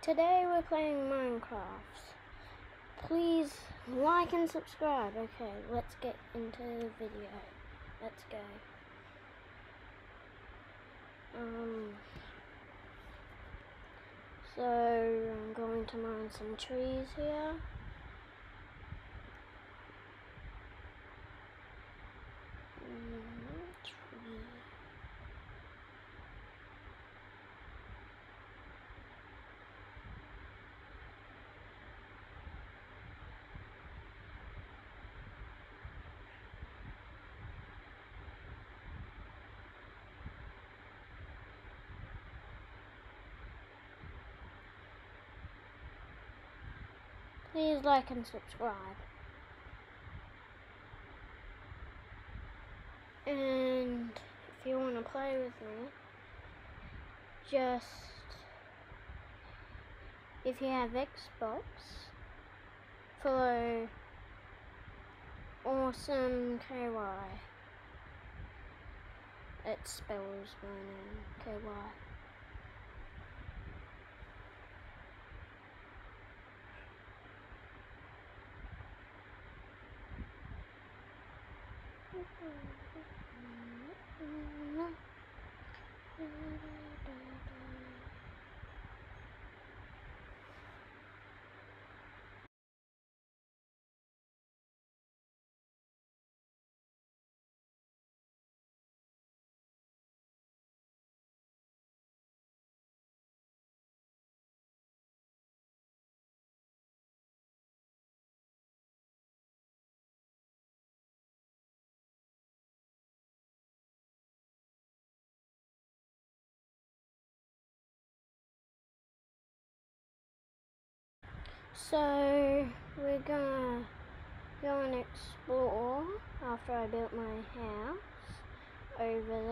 Today we're playing Minecraft. Please like and subscribe. Okay, let's get into the video. Let's go. So I'm going to mine some trees here. Please like and subscribe. And if you want to play with me, just if you have Xbox, follow Awesome KY. It spells my name, KY. So we're gonna go and explore after I built my house over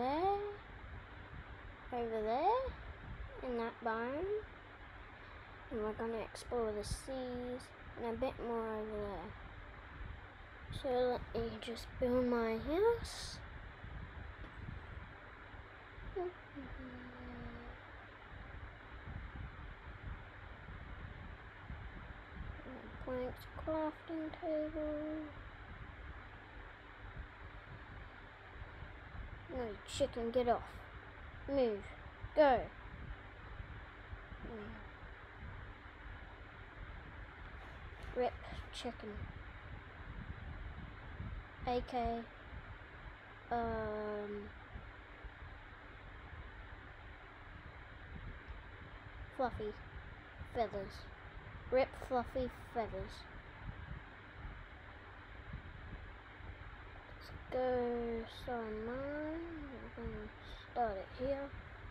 there in that biome, and we're gonna explore the seas and a bit more over there. So let me just build my house. Planks crafting table. No, chicken, get off. Move. Go. Rip chicken. AK. Fluffy feathers. Rip fluffy feathers. Let's go start mine. We're gonna start it here.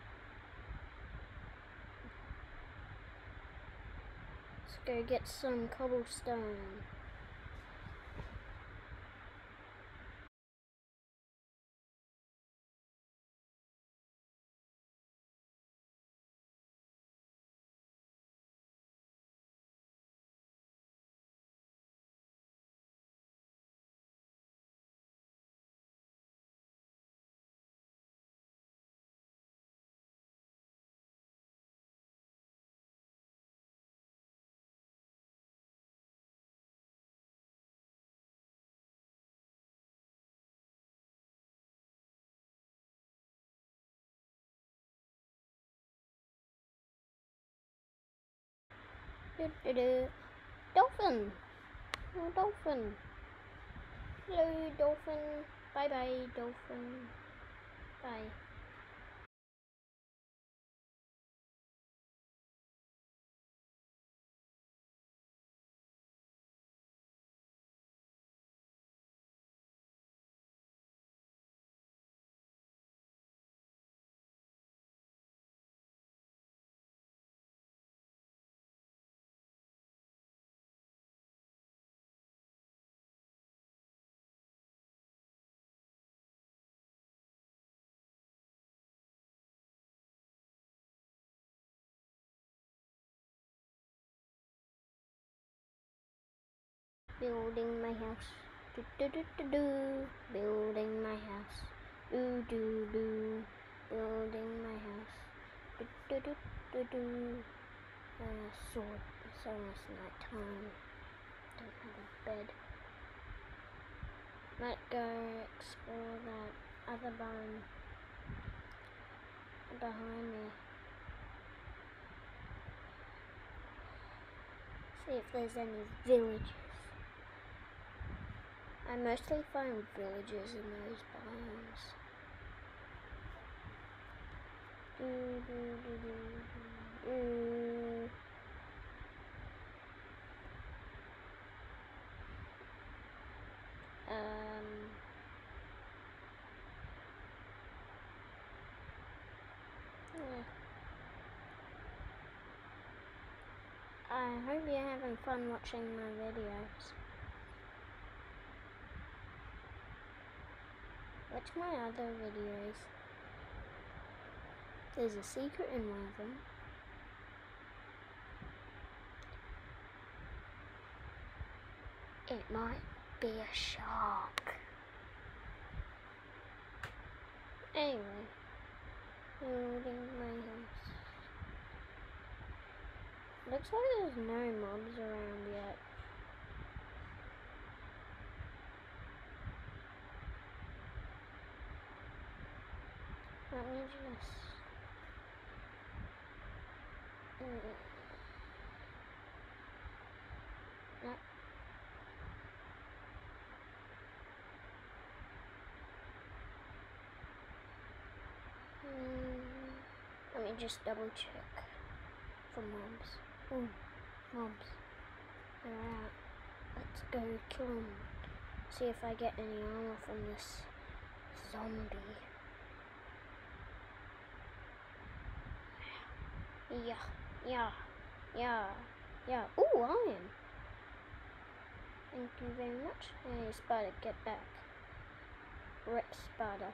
Let's go get some cobblestone. Dolphin! Oh, dolphin! Hello, dolphin! Bye bye, dolphin. Bye. Building my house. Do do do do do. Building my house. Do do do. Building my house. Do do do do do. sword. It's almost night time. Don't have a bed. Might go explore that other barn behind me. See if there's any villages. I mostly find villages in those barns. Yeah. I hope you're having fun watching my videos. Watch my other videos. There's a secret in one of them. It might be a shark. Anyway, building my house. Looks like there's no mobs around yet. Let me just... Yep. Let me just double check for mobs. Ooh, mobs. They're out. Let's go kill them. See if I get any armor from this zombie. Yeah. Ooh, iron. Thank you very much. Hey, Spider, get back. Rip Spider.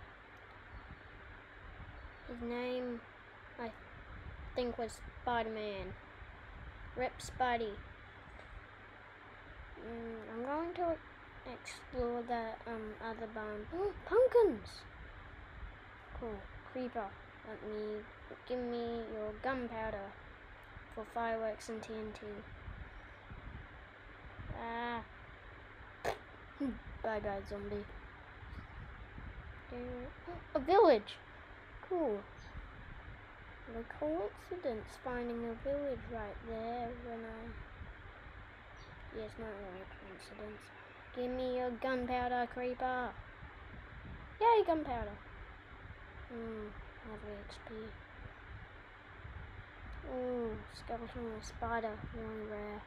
His name, I think, was Spider-Man. Rip Spidey. I'm going to explore the other barn. Oh, pumpkins! Cool. Creeper. Give me your gunpowder for fireworks and TNT. Ah. Bye bye, zombie. A village! Cool. What a coincidence finding a village right there when Yes, not really a coincidence. Give me your gunpowder, creeper! Yay, gunpowder! Lovely XP. Ooh, skeleton or spider, really rare.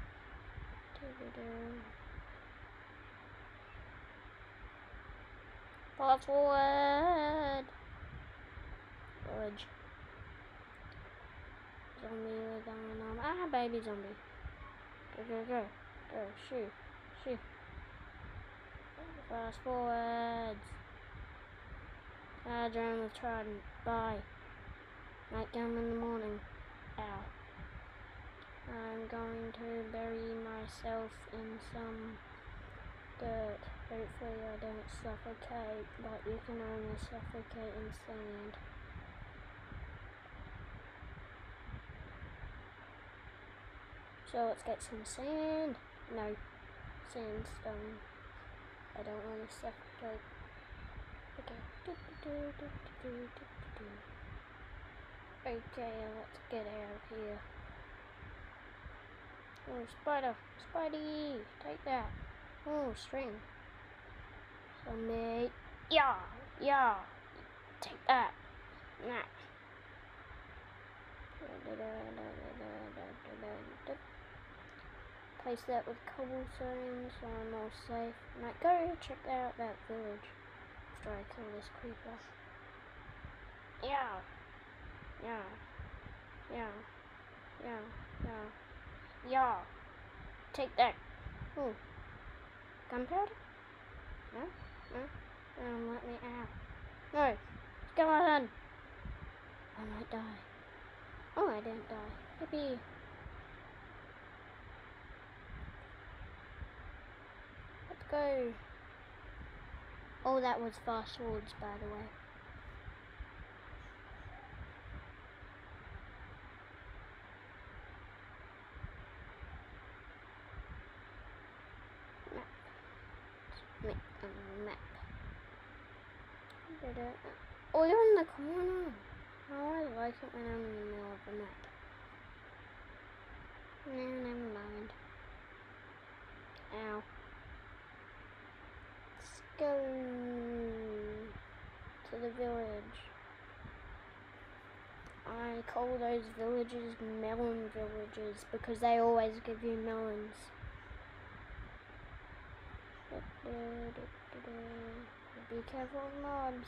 Fast forward! Village. Zombie with an arm. Ah, baby zombie. Go. Shoot. Fast forwards. Drone with trident. Bye. Night down in the morning. Ow. I'm going to bury myself in some dirt. Hopefully I don't suffocate, but you can only suffocate in sand. So let's get some sand. No, sandstone. I don't want to suffocate. Okay. Okay, let's get out of here. Oh, spider! Spidey! Take that! Oh, string. Zombie. Yeah! Take that! Nah. Place that with cobblestone so I'm all safe. Might go check out that village after I kill this creeper. Yeah! Take that! Ooh. Gunpowder? No? Let me out. No! Skeleton! I might die. Oh, I didn't die. Yippee! Let's go! Oh, that was fast swords, by the way. map. Oh, you're in the corner. Oh, I like it when I'm in the middle of the map. No, never mind. Ow. Let's go to the village. I call those villages melon villages because they always give you melons. Be careful of mobs.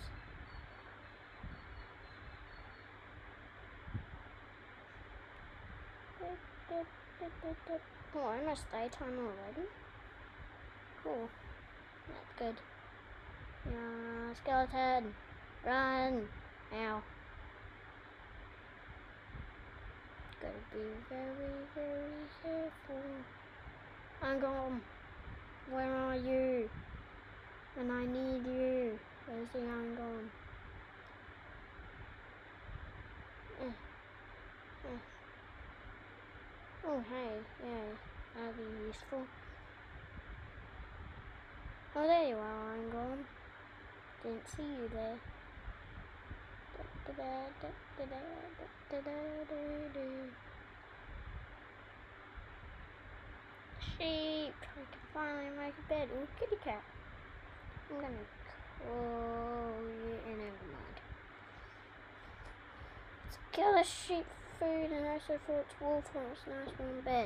Oh, almost daytime already. Cool. That's good. Yeah, skeleton. Run. Ow. Gotta be very, very careful. I'm gone. Where are you? And I need you. Where's the Angom? Oh, hey. Yeah, that'd be useful. Oh, there you are, Angom. Didn't see you there. Sheep! I can finally make a bed. Ooh, kitty cat. I'm gonna call you and never mind. Let's kill the sheep food and also for its wool for its nice warm bed.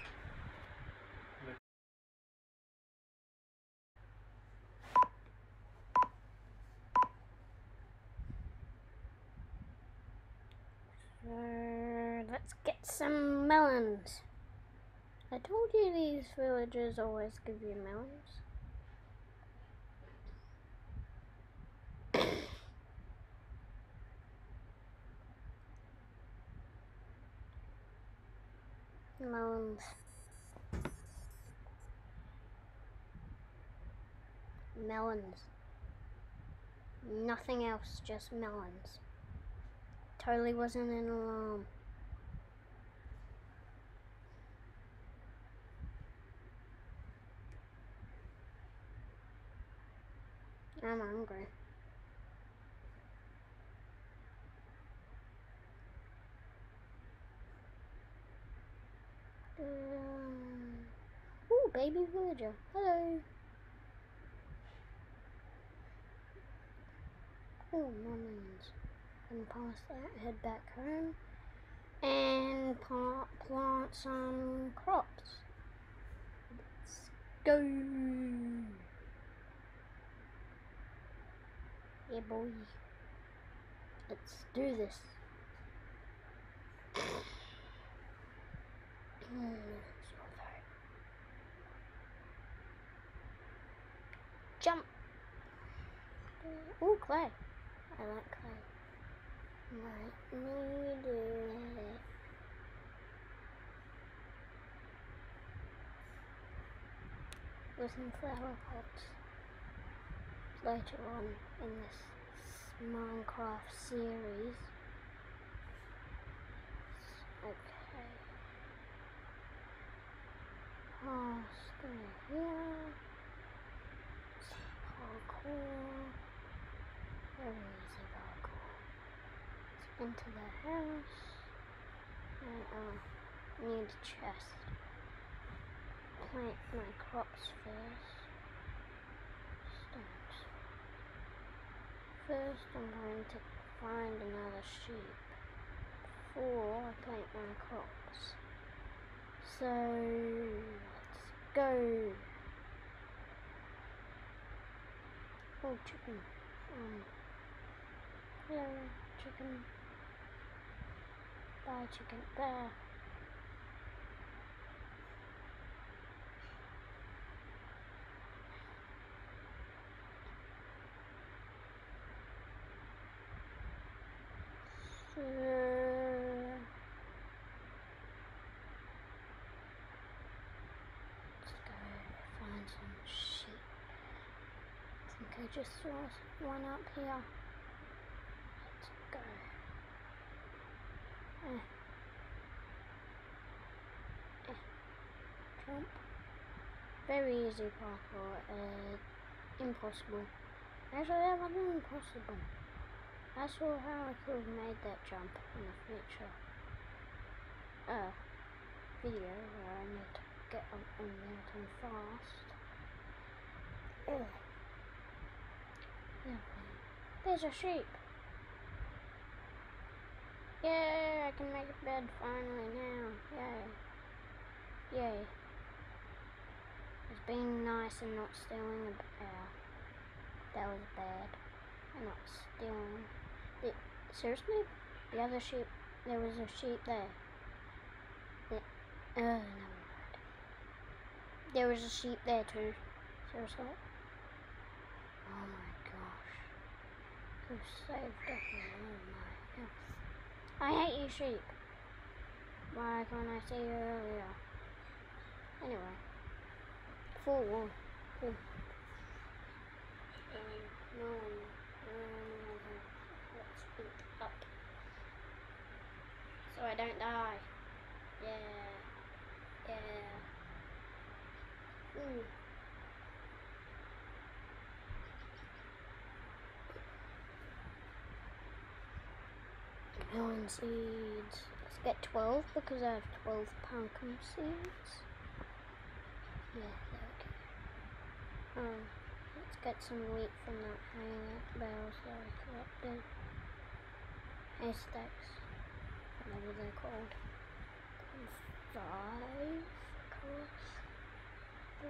Let's get some melons. I told you these villagers always give you melons. Melons. Melons. Nothing else, just melons. Totally wasn't an alarm. I'm hungry. Ooh, baby villager. Hello. Oh, more melons. Gonna pass that, head back home, and plant some crops. Let's go. Yeah, boy. Let's do this. Jump. Ooh, clay. I like clay. Might need it. With some flower pots later on in this Minecraft series. Okay. Pass through here. Parkour. Very easy parkour. Into the house. And need a chest. Plant my crops first. Stones. First I'm going to find another sheep before I plant my crops. So let's go. Oh, chicken. Hello, chicken. Bye, chicken. There. Let's go find some sheep. I think I just saw one up here. Let's go. Jump. Very easy parkour. impossible. Actually, that wasn't impossible. I saw how I could have made that jump in the future. Video where I need to get up on the mountain fast. There's a sheep. Yay, I can make a bed finally now. Yay. Yay. It's being nice and not stealing a bear. That was bad. I'm not stealing. Seriously? The other sheep, there was a sheep there. No, right. There was a sheep there too. Seriously? Oh my gosh. Who saved up all my health? I hate you, sheep. Why can't I see you earlier? Anyway. Full. Cool. No one. Let's eat up. So I don't die. Yeah. Ooh. Melon seeds. Let's get 12 because I have 12 pumpkin seeds. Yeah, there we go. Let's get some wheat from that hanging bales that I collected. Haystacks, whatever they're called. 5, of course. 3.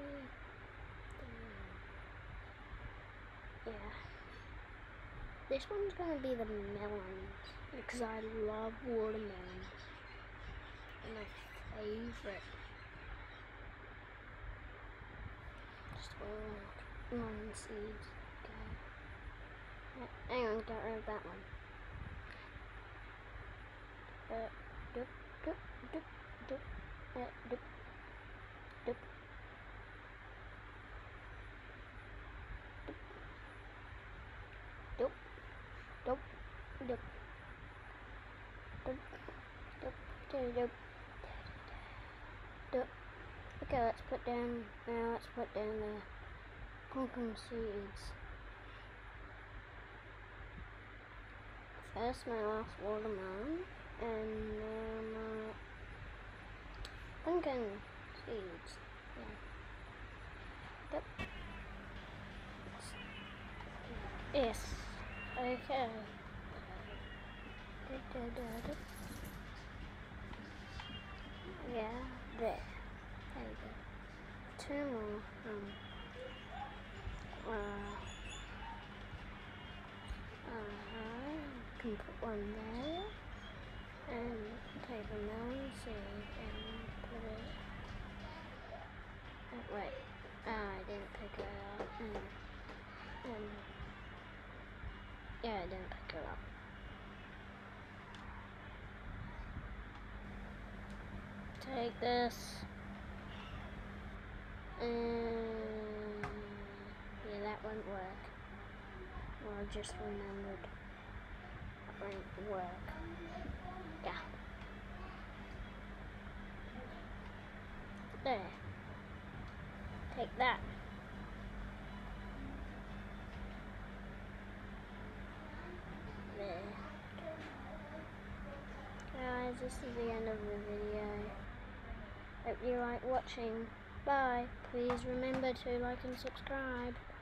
Yeah. This one's gonna be the melons because I love watermelons. They're my favorite. Just melon seeds. Okay. Hang on, get rid of that one. Dup. Okay, let's put down the pumpkin seeds. First my last watermelon, and then my pumpkin seeds. Yeah. Yep. Yes. Okay. Yeah, there. There we go. 2 more. Can put one there, and take a melon seed and put it. Wait. I didn't pick it up. Yeah, I didn't pick it up. Take this. Yeah, that won't work. Well, I just remembered. It won't work. Yeah. There. Take that. There. Guys, this is the end of the video. Hope you like watching. Bye. Please remember to like and subscribe.